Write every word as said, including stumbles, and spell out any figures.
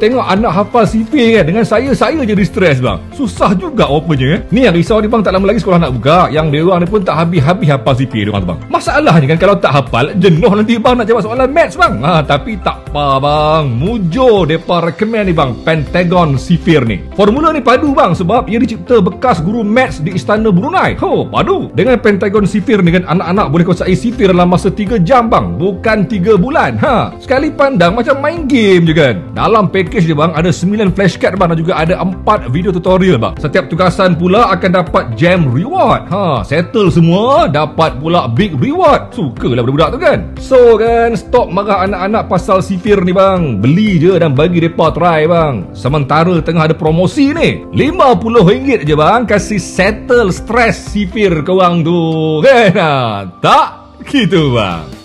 tengok anak hafal sifir kan, dengan saya, saya jadi stres bang. Susah juga rupanya eh. Ni yang risau ni bang, tak lama lagi sekolah nak buka. Yang dia orang ni pun tak habis-habis hafal sifir dia orang tu bang. Masalahnya kan kalau tak hafal, jenuh nanti bang nak jawab soalan maths bang. Ha, tapi tak apa bang, mujur depa recommend ni bang, Pentagon Sifir ni. Formula ni padu bang, sebab ia dicipta bekas guru maths di Istana Brunei. Ho, padu. Dengan Pentagon Sifir ni kan, anak-anak boleh kuasai sifir dalam masa tiga jam bang, bukan tiga bulan. Ha, sekali pandang macam main game je kan. Dalam package dia bang, ada sembilan flashcard bang, dan juga ada empat video tutorial bang. Setiap tugasan pula akan dapat jam reward. Ha, settle semua, dapat pula big reward. Sukalah budak-budak tu kan. So kan, stop marah anak-anak pasal sifir ni bang. Beli je dan bagi depa try bang. Sementara tengah ada promosi ni, lima puluh ringgit je bang, kasih settle stres sifir korang tu kan. Ha, tak gitu bang.